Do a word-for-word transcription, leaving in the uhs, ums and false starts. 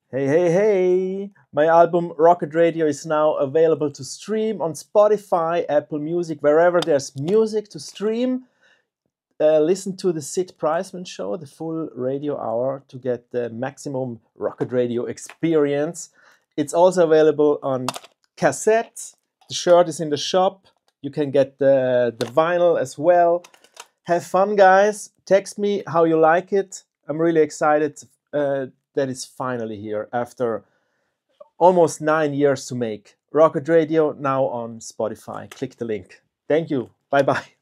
Hey, hey, hey! My album Rocket Radio is now available to stream on Spotify, Apple Music, wherever there's music to stream. Uh, listen to the Cit Prizeman show, the full radio hour, to get the maximum Rocket Radio experience. It's also available on cassette. The shirt is in the shop. You can get the, the vinyl as well. Have fun, guys. Text me how you like it. I'm really excited uh, that it's finally here after almost nine years to make. Rocket Radio now on Spotify. Click the link. Thank you. Bye bye.